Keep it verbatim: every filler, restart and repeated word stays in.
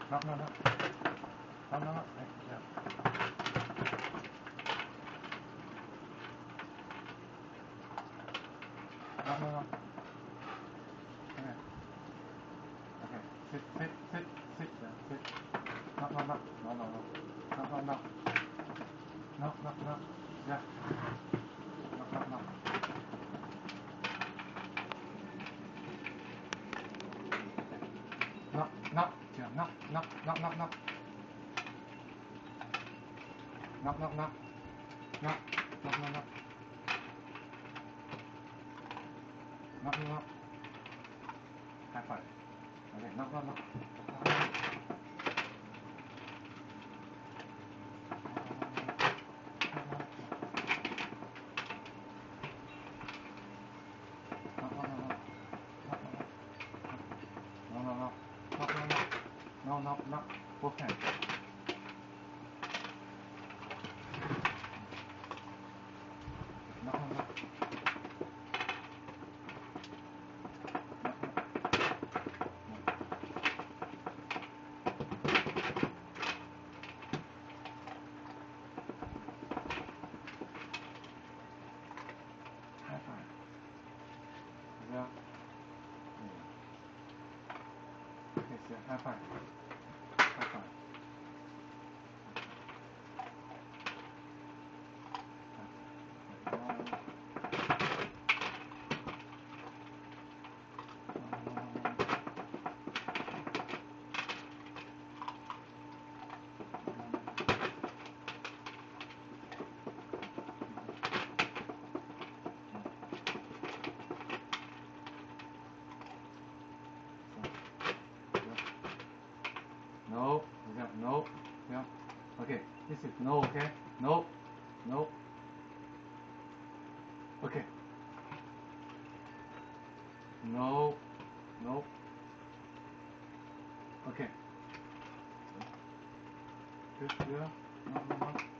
No, no, no. No, no, no. Hey, yeah. No, no, no. Okay. Okay. Sit, sit, sit, sit. Yeah, sit. No, no, no. No, no, no. No, no, no. No, no, no. Yeah. No, no, no. No, no. Yeah, no, no, no, no, no. No, no, no. No, no, no, no. No, no, no. High five. Okay, no, no, no. No, no, no. No, no, no. No, no, no. Both hands. No, no, no. High five. Yeah. Okay, so high five. High five. No, yeah, no, yeah. Okay, this is no, okay? No, no. Okay. No, no. Okay. Good, yeah. No, no, no.